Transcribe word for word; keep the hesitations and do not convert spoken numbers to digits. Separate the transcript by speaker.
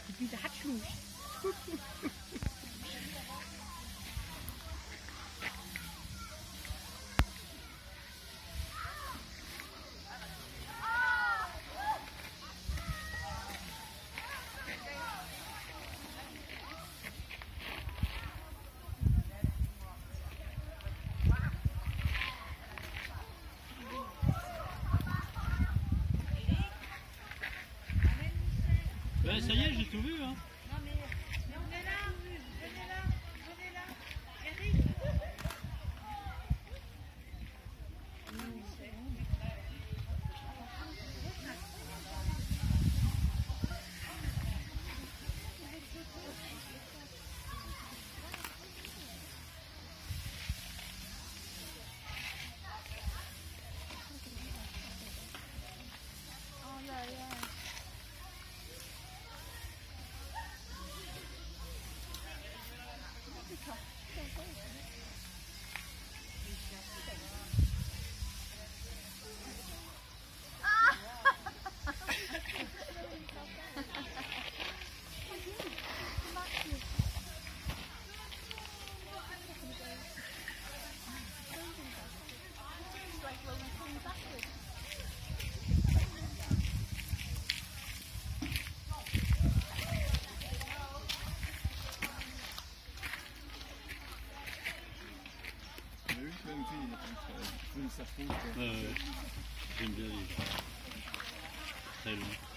Speaker 1: Et puis, ça hatchlouche.
Speaker 2: Ben, ça y est, j'ai tout vu, hein.
Speaker 1: Non mais, mais on est là, venez là, venez là, Eric. Oh là là.
Speaker 2: Ouais, ouais. J'aime bien les très longs.